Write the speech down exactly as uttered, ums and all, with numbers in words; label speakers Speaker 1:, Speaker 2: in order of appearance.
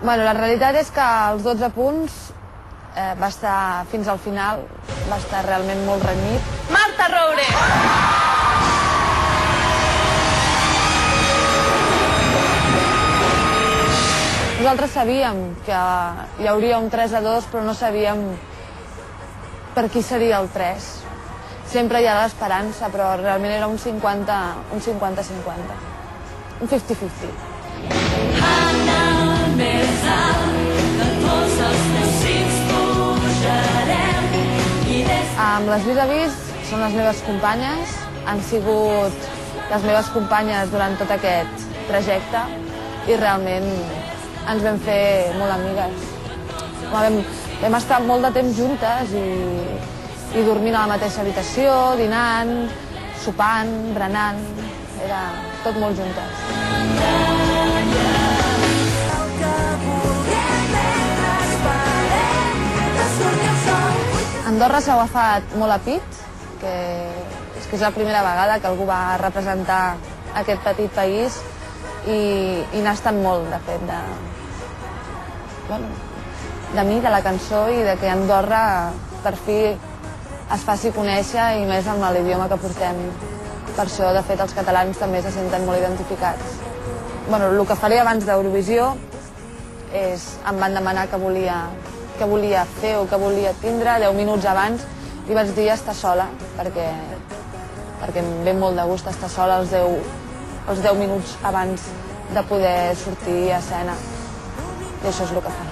Speaker 1: Bueno, la realitat és que els dotze punts eh, va estar fins al final, va estar realment molt renyit.
Speaker 2: Marta Roure!
Speaker 1: Nosaltres sabíem que hi hauria un tres a dos, però no sabíem per qui seria el tres. Sempre hi ha l'esperança, però realment era un cinquanta cinquanta. Un cinquanta cinquanta.
Speaker 3: Més alt que tots els teus cims pujarem i des...
Speaker 1: Amb les vis-a-vis són les meves companyes, han sigut les meves companyes durant tot aquest trajecte i realment ens vam fer molt amigues. Vam, vam estar molt de temps juntes i, i dormint a la mateixa habitació, dinant, sopant, berenant, era tot molt juntes. Andorra s'ha agafat molt a pit, que és que és la primera vegada que algú va representar aquest petit país i, i n'ha estat molt, de fet, de, bueno, de mi, de la cançó i de que Andorra per fi es faci conèixer i més amb l'idioma que portem. Per això, de fet, els catalans també se senten molt identificats. Bueno, el que faré abans d'Eurovisió és, em van demanar que volia que volia fer o que volia tindre deu minuts abans i vaig dir estar sola perquè, perquè em ve molt de gust estar sola els deu, els deu minuts abans de poder sortir a escena i això és el que faré.